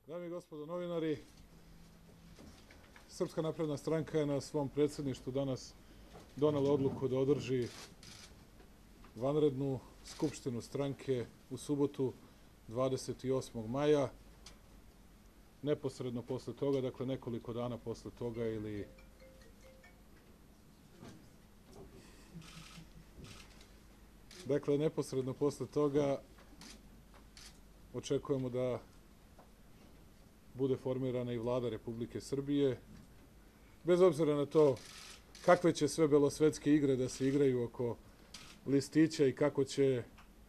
Dame i gospodo novinari, Srpska napredna stranka je na svom predsjedništvu danas donela odluku da održi vanrednu skupštinu stranke u subotu 28. maja. Neposredno posle toga, dakle nekoliko dana posle toga neposredno posle toga očekujemo da bude formirana i vlada Republike Srbije, bez obzira na to kakve će sve belosvetske igre da se igraju oko listića i kako će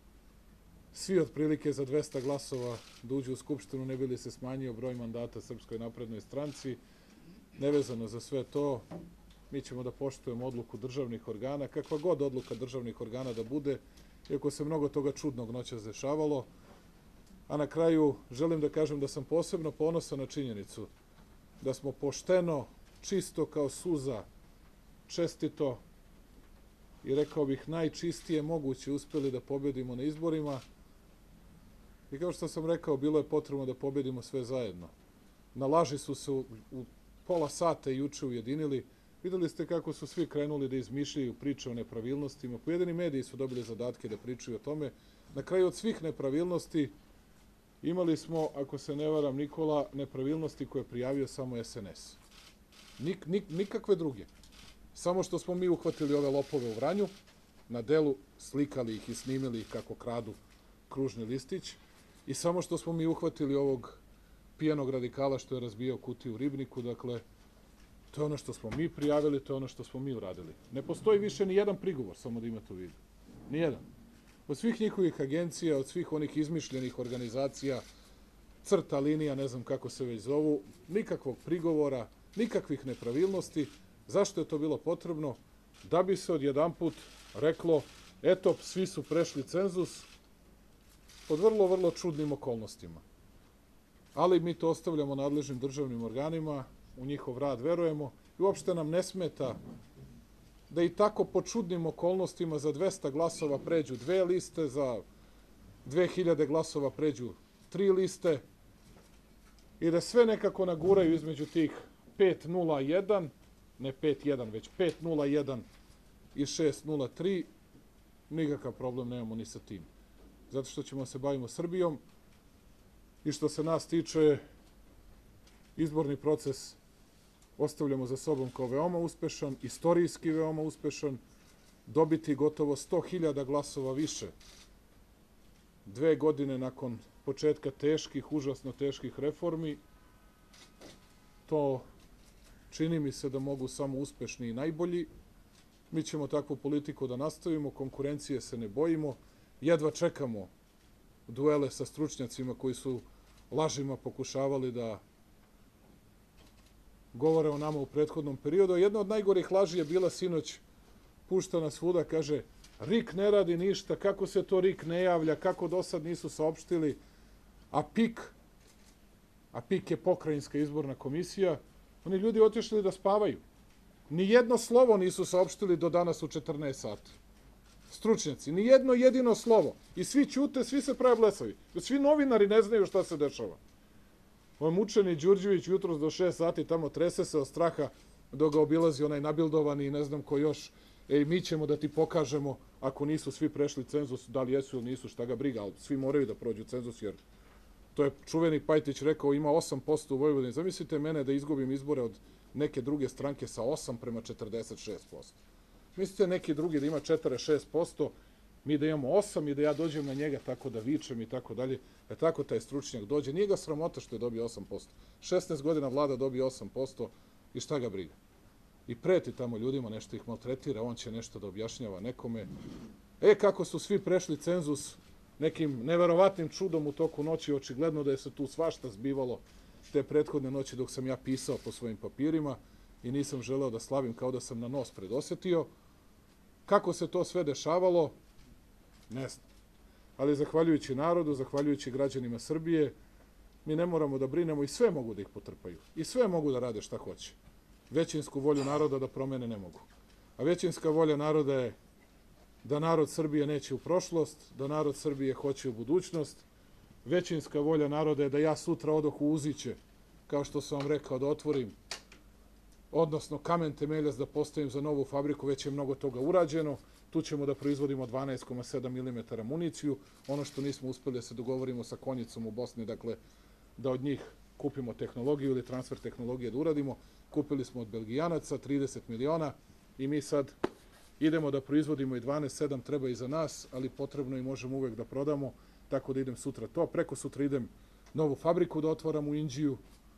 svi otprilike za 200 glasova da uđu u Skupštinu, ne bi li se smanjio broj mandata Srpskoj naprednoj stranci. Nevezano za sve to, mi ćemo da poštujemo odluku državnih organa, kakva god odluka državnih organa da bude, iako se mnogo toga čudnog noćas dešavalo. A na kraju želim da kažem da sam posebno ponosan na činjenicu da smo pošteno, čisto kao suza, čestito i rekao bih najčistije moguće uspeli da pobedimo na izborima. I kao što sam rekao, bilo je potrebno da pobedimo sve zajedno. Na laži su se u pola sata juče ujedinili. Videli ste kako su svi krenuli da izmišljaju priče o nepravilnostima. Pojedini mediji su dobili zadatke da pričaju o tome. Na kraju od svih nepravilnosti imali smo, ako se ne varam, Nikola, nepravilnosti koje je prijavio samo SNS. Nikakve druge. Samo što smo mi uhvatili ove lopove u Vranju, na delu slikali ih i snimili ih kako kradu kružni listić, i samo što smo mi uhvatili ovog pijanog radikala što je razbijao kutiju u Ribniku. Dakle, to je ono što smo mi prijavili, to je ono što smo mi uradili. Ne postoji više ni jedan prigovor, samo da imate u vidu. Nijedan. Od svih njihovih agencija, od svih onih izmišljenih organizacija, crta, linija, ne znam kako se već zovu, nikakvog prigovora, nikakvih nepravilnosti. Zašto je to bilo potrebno? Da bi se odjedanput reklo, eto, svi su prešli cenzus pod vrlo, vrlo čudnim okolnostima. Ali mi to ostavljamo nadležnim državnim organima, u njihov rad verujemo i uopšte nam ne smeta da i tako po čudnim okolnostima za 200 glasova pređu 2 liste, za 2000 glasova pređu 3 liste i da sve nekako naguraju između tih 501, ne 5-1, već 501 i 603, nikakav problem nemamo ni sa tim. Zato što ćemo se bavimo Srbijom i što se nas tiče, izborni proces ostavljamo za sobom kao veoma uspešan, istorijski veoma uspešan, dobiti gotovo 100.000 glasova više 2 godine nakon početka teških, užasno teških reformi. To čini mi se da mogu samo uspešni i najbolji. Mi ćemo takvu politiku da nastavimo, konkurencije se ne bojimo, jedva čekamo duele sa stručnjacima koji su lažima pokušavali da govore o nama u prethodnom periodu. Jedna od najgorih laži je bila sinoć puštana svuda, kaže, RIK ne radi ništa, kako se to RIK ne javlja, kako do sad nisu saopštili, a PIK je pokrajinska izborna komisija, oni ljudi otišli da spavaju. Nijedno slovo nisu saopštili do danas u 14 sati. Stručnjaci, nijedno jedino slovo. I svi ćute, svi se prave blesavi. Svi novinari ne znaju šta se dešava. Ovaj mučeni Đurđević jutros do 6 sati tamo trese se od straha dok ga obilazi onaj nabildovani i ne znam ko još. Mi ćemo da ti pokažemo ako nisu svi prešli cenzus, da li jesu ili nisu, šta ga briga, ali svi moraju da prođu cenzus, jer to je čuveni Pajtić rekao, ima 8% u Vojvodini. Zamislite mene da izgubim izbore od neke druge stranke sa 8 prema 46%. Mislite neki drugi da ima 46%, mi da imamo 8 i da ja dođem na njega tako da vičem i tako dalje. Tako taj stručnjak dođe. Nije ga sramota što je dobio 8%. 16 godina vlada dobio 8% i šta ga briga. I preti tamo ljudima, nešto ih maltretira, on će nešto da objašnjava nekome. Kako su svi prešli cenzus nekim neverovatnim čudom u toku noći, očigledno da je se tu svašta zbivalo te prethodne noći dok sam ja pisao po svojim papirima i nisam želeo da slavim kao da sam na nos predosetio. Kako se to sve dešavalo, ne znam. Ali zahvaljujući narodu, zahvaljujući građanima Srbije, mi ne moramo da brinemo i sve mogu da ih potrpaju. I sve mogu da rade šta hoće. Većinsku volju naroda da promene ne mogu. A većinska volja naroda je da narod Srbije neće u prošlost, da narod Srbije hoće u budućnost većinska volja naroda je da ja sutra odoh u Uziće, kao što sam vam rekao, da otvorim, odnosno kamen temeljac da postavim za novu fabriku, već je mnogo toga urađeno. Tu ćemo da proizvodimo 12,7 mm municiju. Ono što nismo uspeli da se dogovorimo sa Konjicom u Bosni, dakle, da od njih kupimo tehnologiju ili transfer tehnologije da uradimo. Kupili smo od Belgijanaca 30 miliona i mi sad idemo da proizvodimo i 12,7 treba i za nas, ali potrebno i možemo uvek da prodamo, tako da idem sutra to. Preko sutra idem novu fabriku da otvaram u Inđiju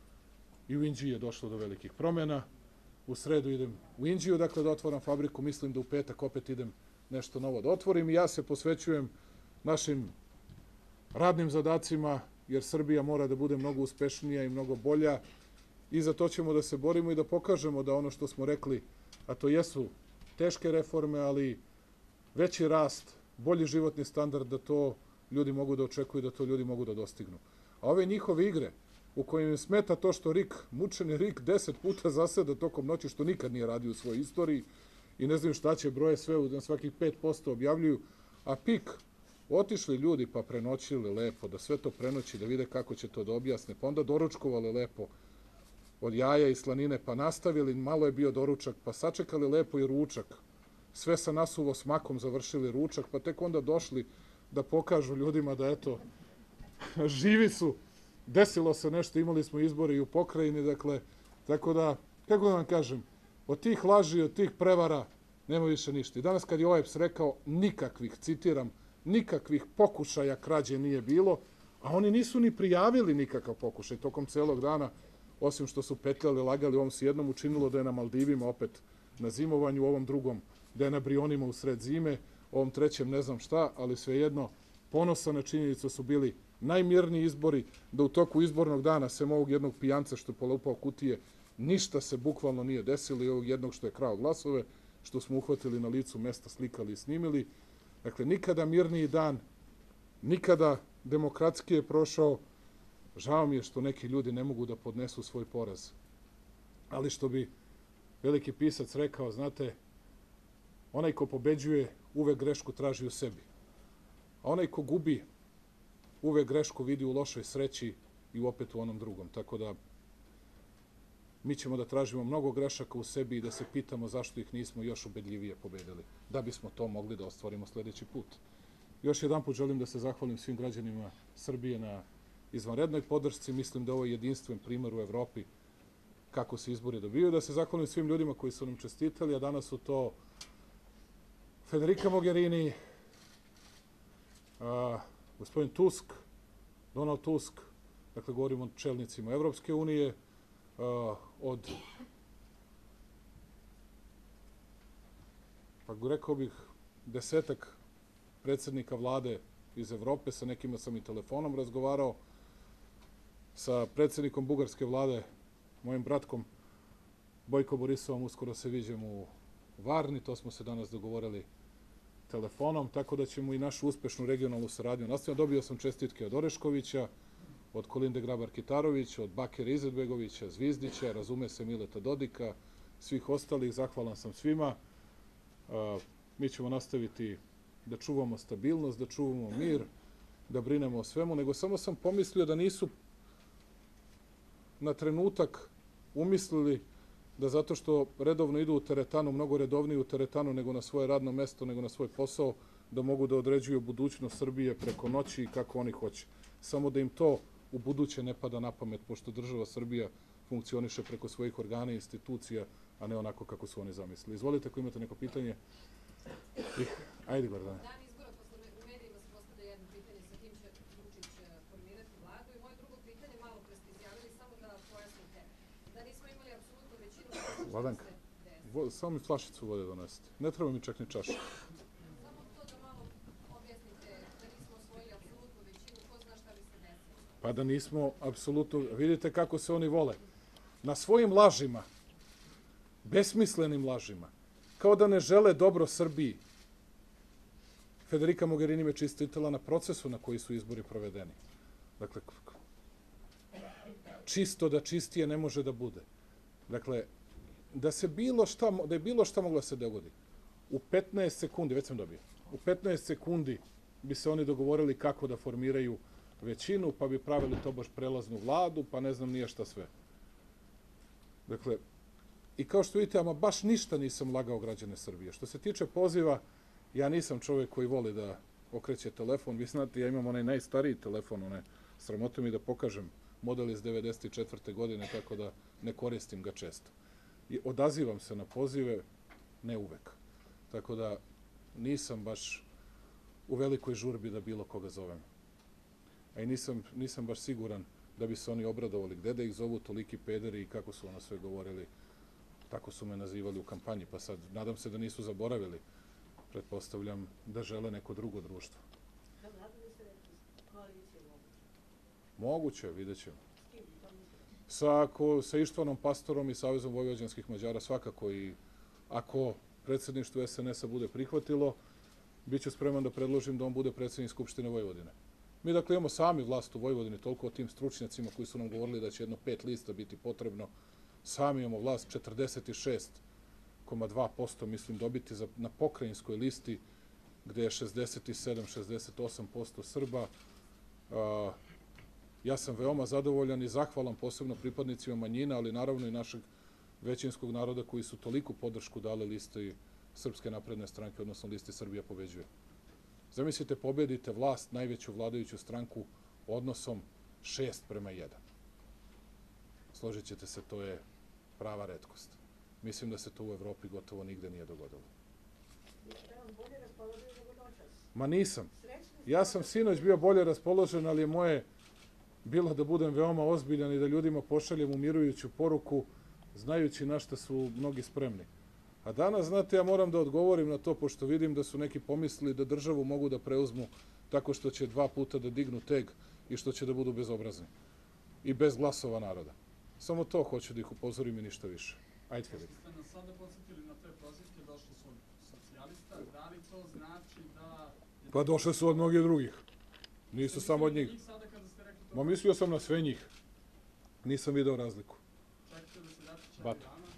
i u Inđiji je došlo do velikih promjena. U sredu idem u Inđiju, dakle, da otvaram fabriku. Mislim da u petak opet idem nešto novo da otvorim i ja se posvećujem našim radnim zadacima, jer Srbija mora da bude mnogo uspešnija i mnogo bolja i za to ćemo da se borimo i da pokažemo da ono što smo rekli, a to jesu teške reforme, ali veći rast, bolji životni standard, da to ljudi mogu da očekuju, da to ljudi mogu da dostignu. A ove njihove igre, u kojim im smeta to što mučeni Rik 10 puta zaseda tokom noći, što nikad nije radio u svojoj istoriji, i ne znaju šta će, broje sve na svakih 5% objavljuju, a Pik, otišli ljudi pa prenoćili lepo, da sve to prenoći, da vide kako će to da objasne, pa onda doručkovali lepo od jaja i slanine, pa nastavili, malo je bio doručak, pa sačekali lepo i ručak, sve sa nasuvo smakom završili ručak, pa tek onda došli da pokažu ljudima da, eto, živi su, desilo se nešto, imali smo izbore i u pokrajini, dakle, tako da, kako da vam kažem, od tih laži, od tih prevara nema više ništa. I danas kad je OEBS rekao, nikakvih, citiram, nikakvih pokušaja krađe nije bilo, a oni nisu ni prijavili nikakav pokušaj tokom celog dana, osim što su petljali, lagali, ovom se jednom učinilo da je na Maldivima opet na zimovanju, ovom drugom da je na Brionima u sred zime, ovom trećem ne znam šta, ali svejedno ponosa na činjenicu su bili najmirniji izbori, da u toku izbornog dana, sem ovog jednog pijanca što je polupao kutije, ništa se bukvalno nije desilo i ovog jednog što je krao glasove, što smo uhvatili na licu mesta, slikali i snimili. Dakle, nikada mirniji dan, nikada demokratski je prošao. Žao mi je što neki ljudi ne mogu da podnesu svoj poraz. Ali što bi veliki pisac rekao, znate, onaj ko pobeđuje uvek grešku traži u sebi. A onaj ko gubi uvek grešku vidi u lošoj sreći i opet u onom drugom. Tako da mi ćemo da tražimo mnogo grešaka u sebi i da se pitamo zašto ih nismo još ubedljivije pobedili, da bismo to mogli da ostvarimo sledeći put. Još jedan put želim da se zahvalim svim građanima Srbije na izvanrednoj podršci. Mislim da je ovo jedinstven primer u Evropi kako se izbori dobiju. Da se zahvalim svim ljudima koji su nam čestitali, a danas su to Federica Mogherini, gospodin Tusk, Donald Tusk, dakle govorimo o čelnicima Evropske unije, od, pa rekao bih, 10 predsjednika vlade iz Evrope, sa nekima sam i telefonom razgovarao, sa predsjednikom bugarske vlade, mojim bratkom Bojko Borisovom, uskoro se viđemo u Varni, to smo se danas dogovorili telefonom, tako da ćemo i našu uspešnu regionalnu saradnju nastaviti. Dobio sam čestitke od Oreškovića, od Kolinde Grabar-Kitarović, od Bakira Izetbegovića, Zvizdića, razume se, Mileta Dodika, svih ostalih, zahvalan sam svima. Mi ćemo nastaviti da čuvamo stabilnost, da čuvamo mir, da brinemo o svemu, nego samo sam pomislio da nisu na trenutak umislili da zato što redovno idu u teretanu, mnogo redovnije u teretanu nego na svoje radno mesto, nego na svoj posao, da mogu da određuju budućnost Srbije preko noći i kako oni hoće. Samo da im to u buduće ne pada na pamet, pošto država Srbija funkcioniše preko svojih organa i institucija, a ne onako kako su oni zamislili. Izvolite, ako imate neko pitanje. Ajde, Gordane. Dan izbora, posle u medijima se postavlja jedno pitanje sa kim će Vučić formirati vladu i moje drugo pitanje, malo pre ste izjavili, samo da pojasnite, da nismo imali apsolutnu većinu. Vladanka, samo mi flašicu vode donesete. Ne treba mi čak ni čaša. Samo to da malo objasnite, da nismo osvojili apsolutnu većinu, ko zna šta bi se desilo. Pa da nismo apsolutno, vidite kako se oni vole. Na svojim lažima, besmislenim lažima, kao da ne žele dobro Srbiji. Federica Mogherini me čestitala na procesu na koji su izbori provedeni. Dakle, čisto da čistije ne može da bude. Dakle, da je bilo šta moglo da se dogodi. U 15 sekundi, već sam dobio, u 15 sekundi bi se oni dogovorili kako da formiraju većinu, pa bi pravili to baš prelaznu vladu, pa ne znam nije šta sve. Dakle, i kao što vidite, ama baš ništa nisam lagao građane Srbije. Što se tiče poziva, ja nisam čovjek koji voli da okreće telefon. Vi znate, ja imam onaj najstariji telefon, sramote mi da pokažem, model iz 94. godine, tako da ne koristim ga često. I odazivam se na pozive, ne uvek. Tako da nisam baš u velikoj žurbi da bilo koga zovem. A i nisam baš siguran da bi se oni obradovali. Gde da ih zovu toliki pederi i kako su ono sve govorili, tako su me nazivali u kampanji. Pa sad, nadam se da nisu zaboravili. Pretpostavljam da žele neko drugo društvo. Moguće, vidjet ćemo. Sa Ištvanom Pastorom i Savezom vojvođanskih Mađara svakako, i ako predsjedništvo SNS-a bude prihvatilo, bit ću spreman da predložim da on bude predsjednik Skupštine Vojvodine. Mi dakle imamo sami vlast u Vojvodini, toliko o tim stručnjacima koji su nam govorili da će jedno 5 lista biti potrebno. Sami imamo vlast 46,2% mislim dobiti na pokrajinskoj listi, gde je 67-68% Srba. Ja sam veoma zadovoljan i zahvalan posebno pripadnicima manjina, ali naravno i našeg većinskog naroda koji su toliku podršku dali listi Srpske napredne stranke, odnosno listi Srbija pobeđuje. Zamislite, pobedite vlast, najveću vladajuću stranku, odnosom 6:1. Složit ćete se, to je prava retkost. Mislim da se to u Evropi gotovo nigde nije dogodilo. Ma nisam. Ja sam sinoć bio bolje raspoložen, ali je moje bilo da budem veoma ozbiljan i da ljudima pošaljem umirujuću poruku, znajući na šta su mnogi spremni. A danas, znate, ja moram da odgovorim na to, pošto vidim da su neki pomislili da državu mogu da preuzmu tako što će 2 puta da dignu teg i što će da budu bezobrazni. I bez glasova naroda. Samo to hoću da ih upozorim i ništa više. Ajde, Filip. Što ste nas sada podsjetili na te prozivke, došli su od socijalista, da li to znači da... Pa došle su od mnogih drugih. Nisu samo od njih. Ma mislio sam na sve njih. Nisam video razliku. Čekajte da se Dačić javi Bato. vama.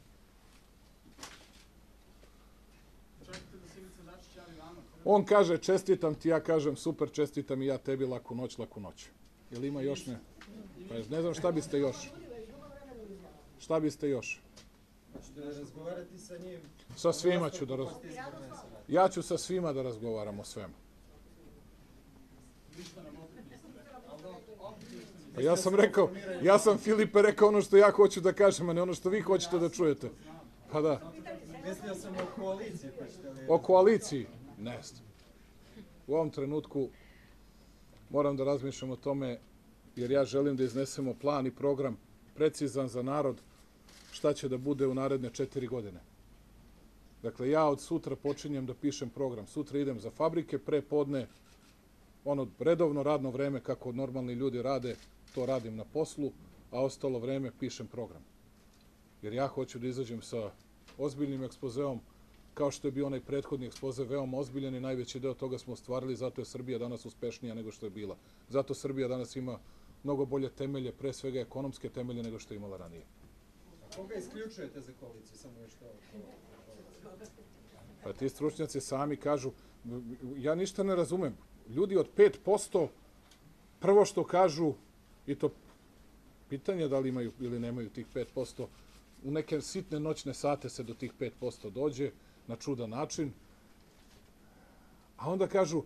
Čekajte da se Ivica Dačić javi vama. On kaže čestitam ti, ja kažem super, čestitam i ja tebi, laku noć, laku noć. Jel ima još ne? Pa ne znam šta biste još. Šta biste još? Hoćete da razgovarati sa njim? Sa svima ću da razgovaram. Ja ću sa svima da razgovaram o svemu. Ništa nam opet niste rekli. Ali dobro, opet ništa niste. Pa ja sam rekao, ja sam Filipe rekao ono što ja hoću da kažem, a ne ono što vi hoćete da čujete. Pa da. Mislio sam o koaliciji, hoćete li... O koaliciji? Ne znam. U ovom trenutku moram da razmišljam o tome, jer ja želim da iznesemo plan i program precizan za narod šta će da bude u naredne 4 godine. Dakle, ja od sutra počinjem da pišem program. Sutra idem za fabrike, pre podne, ono redovno radno vreme kako normalni ljudi rade, to radim na poslu, a ostalo vreme pišem program. Jer ja hoću da izađem sa ozbiljnim ekspozeom, kao što je bio onaj prethodni ekspoze, veoma ozbiljan i najveći deo toga smo ostvarili, zato je Srbija danas uspešnija nego što je bila. Zato Srbija danas ima mnogo bolje temelje, pre svega ekonomske temelje nego što je imala ranije. A koga isključujete za koaliciju? Samo još to... Pa ti stručnjaci sami kažu, ja ništa ne razumem. Ljudi od 5%, prvo što kažu, i to pitanje da li imaju ili nemaju tih 5%, u neke sitne noćne sate se do tih 5% dođe, na čudan način, a onda kažu,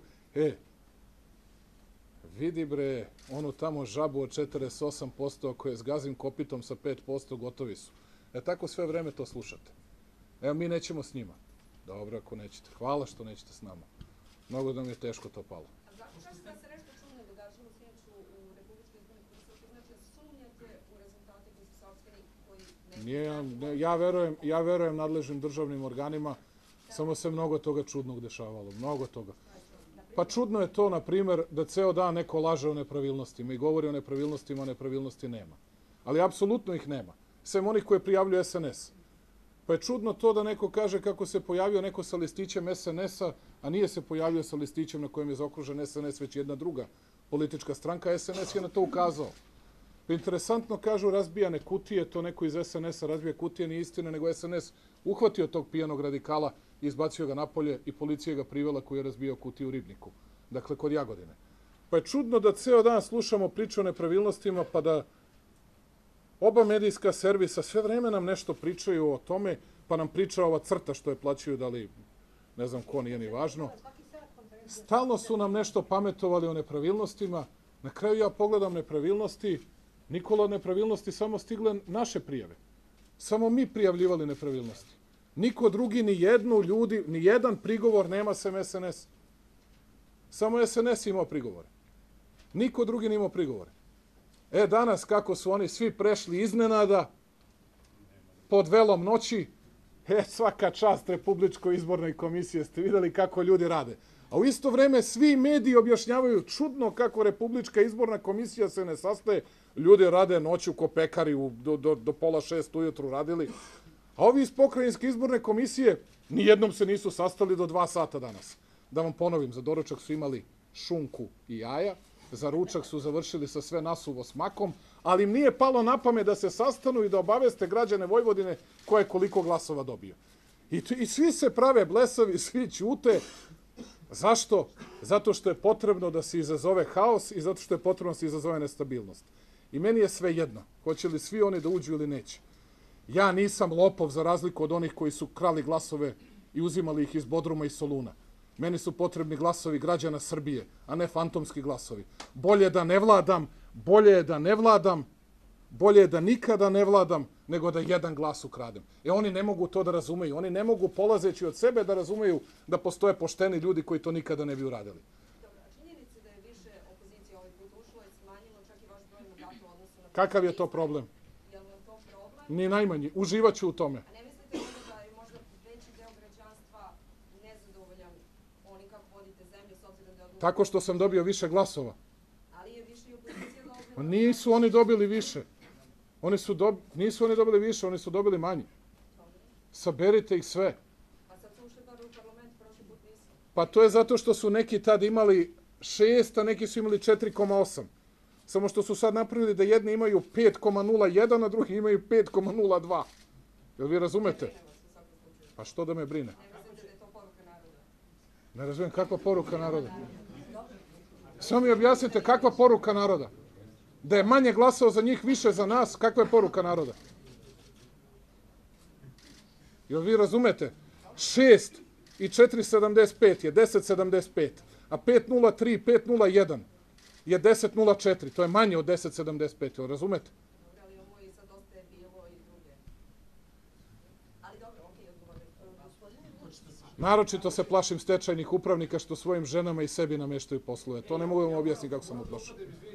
vidi bre, onu tamo žabu od 48%, ako je zgazim kopitom sa 5%, gotovi su. Tako sve vreme to slušate. Evo, mi nećemo s njima. Dobro, ako nećete. Hvala što nećete s nama. Mnogo da mi je teško to palo. A zašto kažete da se nešto čudno događalo sinoć u Republičkoj izbornoj komisiji? Znači, sumnjate u rezultate koji su saopšteni, koji ne... Ja verujem nadležnim državnim organima, samo se mnogo toga čudnog dešavalo. Mnogo toga. Pa čudno je to, na primer, da ceo dan neko laže o nepravilnostima i govori o nepravilnostima, a nepravilnosti nema. Ali apsolutno ih nema. Sem onih koje prijavljuje SNS. Pa je čudno to da neko kaže kako se pojavio neko sa listićem SNS-a, a nije se pojavio sa listićem na kojem je zaokružen SNS, već jedna druga politička stranka. SNS je na to ukazao. Pa interesantno kažu razbijane kutije, to neko iz SNS-a razbija kutije, nije istina, nego SNS uhvatio tog pijanog radikala, izbacio ga napolje i policija ga privela koji je razbijao kutiju u Ribniku. Dakle, kod Jagodine. Pa je čudno da ceo dan slušamo priče o nepravilnostima, pa da oba medijska servisa sve vreme nam nešto pričaju o tome, pa nam priča ova crta što je plaćaju, da li ne znam ko, nije ni važno. Stalno su nam nešto pametovali o nepravilnostima. Na kraju ja pogledam nepravilnosti, Nikola, od nepravilnosti samo stigle naše prijave. Samo mi prijavljivali nepravilnosti. Niko drugi, ni jedan prigovor nema sem SNS. Samo SNS imao prigovore. Niko drugi nije imao prigovore. Danas kako su oni svi prešli iznenada, pod velom noći, svaka čast Republičkoj izbornoj komisiji, ste videli kako ljudi rade. A u isto vreme svi mediji objašnjavaju čudno kako Republička izborna komisija se ne sastaje, ljudi rade noću ko pekari do pola 6 ujutru radili. A ovi iz Pokrajinske izborne komisije nijednom se nisu sastali do 2 sata danas. Da vam ponovim, za doručak su imali šunku i jaja, za ručak su završili sa sve nasuvo smakom, ali im nije palo na pamet da se sastanu i da obaveste građane Vojvodine ko je koliko glasova dobio. I svi se prave blesavi, svi ćute. Zašto? Zato što je potrebno da se izazove haos i zato što je potrebno da se izazove nestabilnost. I meni je sve jedno, hoće li svi oni da uđu ili neće. Ja nisam lopov za razliku od onih koji su krali glasove i uzimali ih iz Bodruma i Soluna. Meni su potrebni glasovi građana Srbije, a ne fantomski glasovi. Bolje da ne vladam, bolje je da nikada ne vladam, nego da jedan glas ukradem. Oni ne mogu to da razumeju. Oni ne mogu, polazeći od sebe, da razumeju da postoje pošteni ljudi koji to nikada ne bi uradili. Dobro, a činjenica da je više opozicije ovaj put ušlo je smanjilo čak i vaš broj mandata u odnosu na... Kakav je to problem? Je li vam to problem? Ni najmanji. Uživaću u tome. A ne mislite možda da je možda veći deo građanstva nezadovoljan oni kako vodite zemlju s obzirom da je odlučio... Tako što sam dobio više glasova. Ali je više i opozicija dobila... Ma nisu oni dobili više. Nisu oni dobili više, oni su dobili manje. Saberite ih sve. Pa sad su ušli bar u parlament, prošli put nisu. Pa to je zato što su neki tad imali 6, a neki su imali 4,8. Samo što su sad napravili da jedni imaju 5,01, a drugi imaju 5,02. Jel vi razumete? Pa što da me brine? Ne mislite da je to poruka naroda? Ne razumijem kakva poruka naroda. Samo mi objasnite kakva poruka naroda. Da je manje glasao za njih, više za nas, kakva je poruka naroda? Jel vi razumete? 6 i 4,75 je 10,75, a 5,03, 5,01 je 10,04. To je manje od 10,75, jel razumete? Dobro, ali ovo i sad dosta je bilo i druge. Ali dobro, okej, odgovorim. Naročito se plašim stečajnih upravnika što svojim ženama i sebi nameštaju poslove. To ne mogu vam objasniti kako sam uplašao.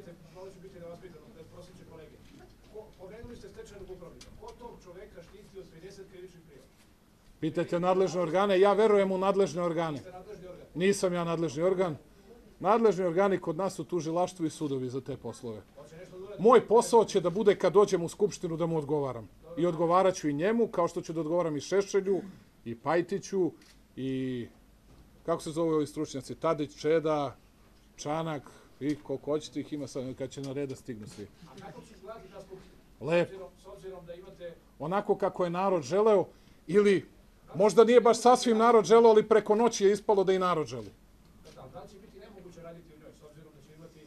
Pomenuli ste stečajnog upravnika. Ko tog čoveka štiti od 50 krivičnih prijava? Pitajte nadležne organe. Ja verujem u nadležne organe. Ste nadležni organ? Nisam ja nadležni organ. Nadležni organi kod nas su tužilaštvo i sudovi za te poslove. Hoće nešto da uradi? Moj posao će da bude kad dođem u Skupštinu da mu odgovaram. I odgovarat ću i njemu, kao što ću da odgovaram i Šešelju, i Pajtiću, i kako se zove ovi stručnjaci, Tadić, Čeda, Čanak, i koliko hoćete ih ima sad, kad će na red da stignu svi. A kako će izgledati ta skupština? Lepo. S obzirom da imate... Onako kako je narod želeo, ili možda nije baš sasvim narod želeo, ali preko noći je ispalo da i narod želi. Da li će biti nemoguće raditi u njoj, s obzirom da će imati...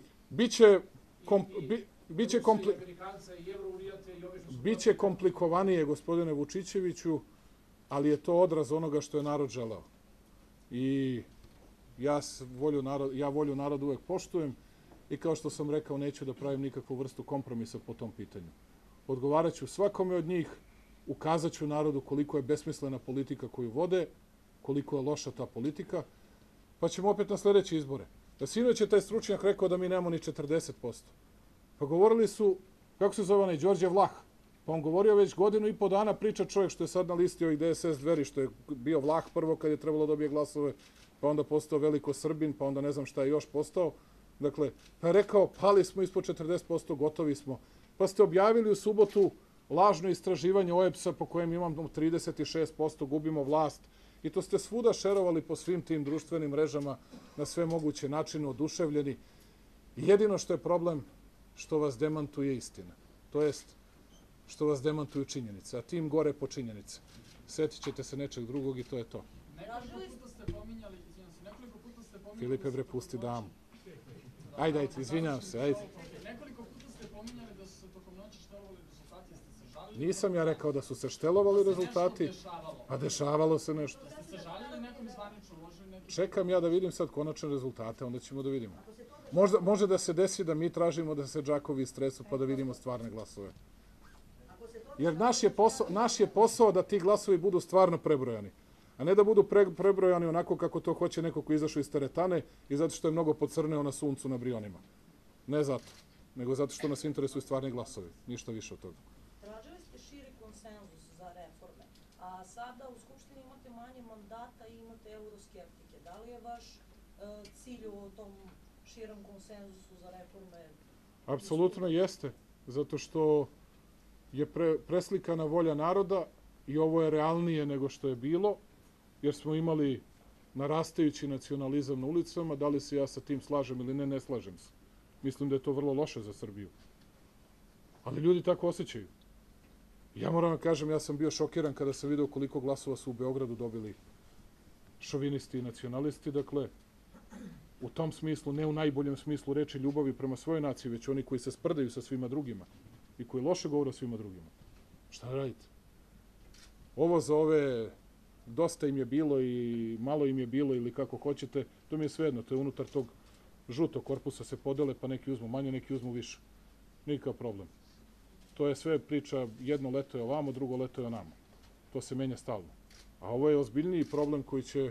Biće komplikovanije, gospodine Vučićeviću, ali je to odraz onoga što je narod želeo. I ja volju naroda uvek poštujem i kao što sam rekao, neću da pravim nikakvu vrstu kompromisa po tom pitanju. Odgovarat ću svakome od njih, ukazat ću narodu koliko je besmislena politika koju vode, koliko je loša ta politika, pa ćemo opet na sledeće izbore. Da sinoć je taj stručnjak rekao da mi nemamo ni 40%. Pa govorili su, kako se zove onaj, Đorđe Vlah. Pa on govorio već 1,5 godina, priča čovjek što je sad na listi ovih DSS Dveri, što je bio Vlah prvo kad je trebalo dobije glasove, pa onda postao Veliko Srbin, pa onda ne znam šta je još postao. Dakle, pa je rekao, pali smo ispod 40%, gotovi smo. Pa ste objavili u subotu lažno istraživanje OEBS-a po kojem imamo 36%, gubimo vlast. I to ste svuda šerovali po svim tim društvenim mrežama na sve moguće načine, oduševljeni. Jedino što je problem, što vas demantuje istina. To jest, što vas demantuju činjenice, a tim gore po činjenice. Sjetit ćete se nečeg drugog i to je to. Nekoliko puta ste pominjali... Filipe, bre, pusti damu. Ajde, izvinjavam se, ajde. Nekoliko puta ste pominjali da su se tokom noći štelovali rezultati, jeste se žalili? Nisam ja rekao da su se štelovali rezultati. Nešto dešavalo. Pa dešavalo se nešto. Jeste se žalili nekom zvanično, uložili neki... Čekam ja da vidim sad konačne rezultate, onda ćemo da vidimo. Može da se desi da mi tražimo da se džakovi istresu pa da vidimo stvarne glasove. Jer naš je posao da ti glasovi budu stvarno prebrojani. A ne da budu prebrojani onako kako to hoće neko ko izašao iz teretane i zato što je mnogo pocrneo na suncu na Brionima. Ne zato, nego zato što nas interesuju stvarni glasovi. Ništa više od toga. Tražili ste širi konsenzus za reforme, a sada u Skupštini imate manje mandata i imate euroskeptike. Da li je vaš cilj u tom širom konsenzusu za reforme? Apsolutno jeste, zato što je preslikana volja naroda i ovo je realnije nego što je bilo, jer smo imali narastajući nacionalizam na ulicama. Da li se ja sa tim slažem ili ne, ne slažem se. Mislim da je to vrlo loše za Srbiju. Ali ljudi tako osjećaju. Ja moram da kažem, ja sam bio šokiran kada sam video koliko glasova su u Beogradu dobili šovinisti i nacionalisti. Dakle, u tom smislu, ne u najboljem smislu reči ljubavi prema svojoj naciji, već oni koji se sprdaju sa svima drugima i koji loše govore o svima drugima. Šta radite? Ovo za ove dosta im je bilo i malo im je bilo ili kako hoćete, to mi je svejedno, to je unutar tog žutog korpusa se podele, pa neki uzmu manje, neki uzmu više. Nikakav problem. To je sve priča, jedno leto je ovamo, drugo leto je onamo. To se menja stalno. A ovo je ozbiljniji problem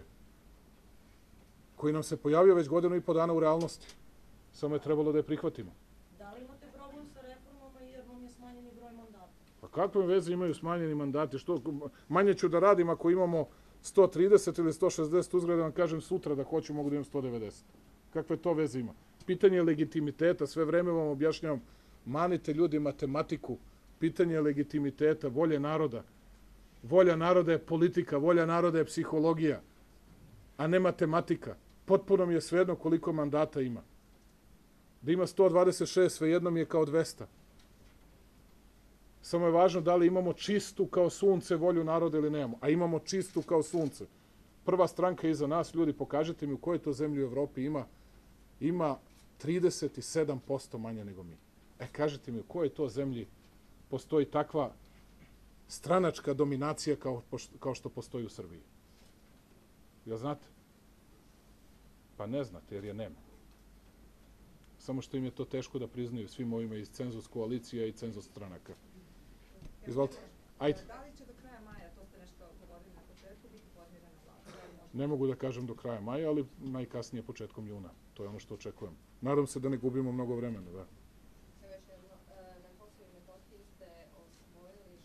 koji nam se pojavio već 1,5 godina u realnosti. Samo je trebalo da je prihvatimo. Da li imate problem sa reformama jer vam je smanjeni broj mandata? Pa kakve veze imaju smanjeni mandati? Što manje ću da radim ako imamo 130 ili 160 uzgleda, vam kažem sutra da hoću, mogu da imam 190. Kakve to veze ima? Pitanje legitimiteta, sve vreme vam objašnjavam, manite ljudi matematiku, pitanje legitimiteta, volje naroda. Volja naroda je politika, volja naroda je psihologija, a ne matematika. Potpuno mi je svejedno koliko mandata ima. Da ima 126, svejedno mi je kao 200. Samo je važno da li imamo čistu kao sunce volju naroda ili nemamo. A imamo čistu kao sunce. Prva stranka iza nas, ljudi, pokažite mi u kojoj to zemlji u Evropi ima 37% manje nego mi. Kažite mi u kojoj to zemlji postoji takva stranačka dominacija kao što postoji u Srbiji. Jel znate? Pa ne znate, jer je nema. Samo što im je to teško da priznaju svim ovima iz cenzus koalicija i cenzus stranaka. Izvolite. Ajde. Da li će do kraja maja, to ste nešto govorili na početku, biti formirana vlada? Ne mogu da kažem do kraja maja, ali najkasnije početkom juna. To je ono što očekujem. Nadam se da ne gubimo mnogo vremena, da. Evo još jedno, na Kosovu i Metohiji ste osvojili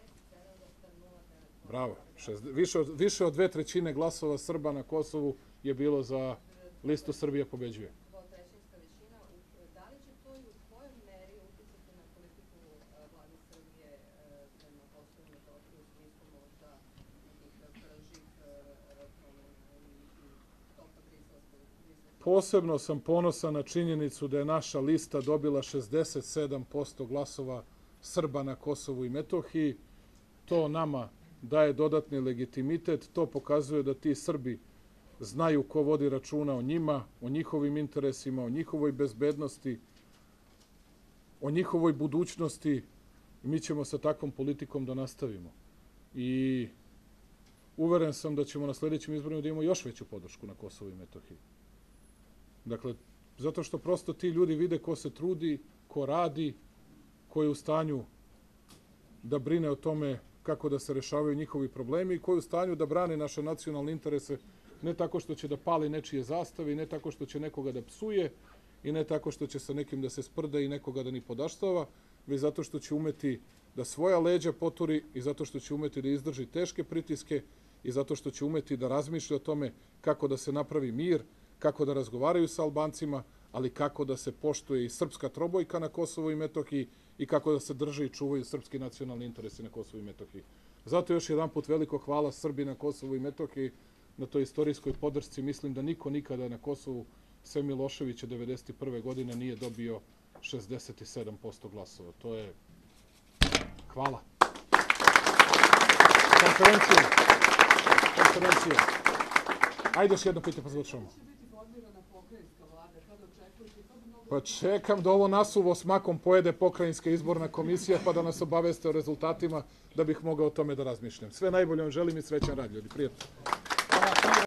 67,09%. Bravo. Više od 2/3 glasova Srba na Kosovu je bilo za listu Srbija pobeđuje. Dvotrećinska većina. Da li će to i u kojoj meri uticati na politiku vlade Srbije prema Kosovu i Metohiji u smislu možda nekih bržih promena i toka briselskog? Posebno sam ponosan na činjenicu da je naša lista dobila 67% glasova Srba na Kosovu i Metohiji. To nama daje dodatni legitimitet. To pokazuje da ti Srbi znaju ko vodi računa o njima, o njihovim interesima, o njihovoj bezbednosti, o njihovoj budućnosti. Mi ćemo sa takvom politikom da nastavimo. I uveren sam da ćemo na sljedećim izborima da imamo još veću podršku na Kosovu i Metohiji. Dakle, zato što prosto ti ljudi vide ko se trudi, ko radi, ko je u stanju da brine o tome kako da se rešavaju njihovi problemi i ko je u stanju da brani naše nacionalne interese ne tako što će da pali nečije zastave i ne tako što će nekoga da psuje i ne tako što će sa nekim da se sprda i nekoga da ni podaštava, već zato što će umeti da svoja leđa poturi i zato što će umeti da izdrži teške pritiske i zato što će umeti da razmišlja o tome kako da se napravi mir, kako da razgovaraju sa Albancima, ali kako da se poštuje i srpska trobojka na Kosovu i Metohiji i kako da se drže i čuvaju srpski nacionalni interesi na Kosovu i Metohiji. Zato još jedan put veliko hvala Srbi na Kosovu i Metohiji na toj istorijskoj podršci. Mislim da niko nikada na Kosovu, sem Miloševića 1991. godine, nije dobio 67% glasova. To je... Hvala. Konferencija. Ajde još jedno pitanje pa završamo. Će biti formirana pokrajinska vlada, kada očekujete, to bi mnogo Pa čekam da ovo nasuvo s makom pojede pokrajinska izborna komisija pa da nas obaveste o rezultatima da bih mogao o tome da razmišljam. Sve najbolje vam želim i srećan rad, ljudi. Prijatno.